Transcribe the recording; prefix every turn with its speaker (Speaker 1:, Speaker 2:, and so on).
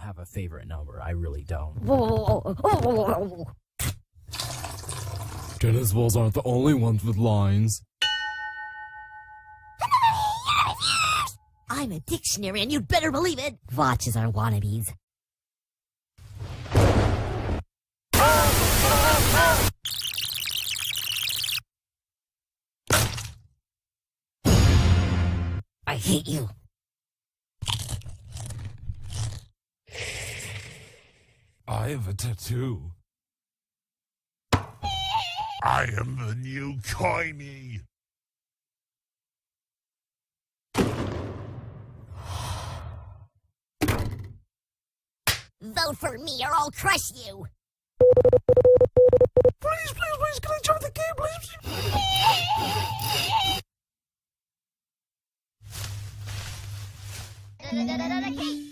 Speaker 1: have a favorite number. I really don't.
Speaker 2: 10 balls aren't the only ones with lines.
Speaker 3: I'm a dictionary, and you'd better believe it. Watches are wannabes. I hate you.
Speaker 2: I have a tattoo.
Speaker 4: I am the new Coiny.
Speaker 3: Vote for me or I'll crush you.
Speaker 2: Please, can I join the game, please?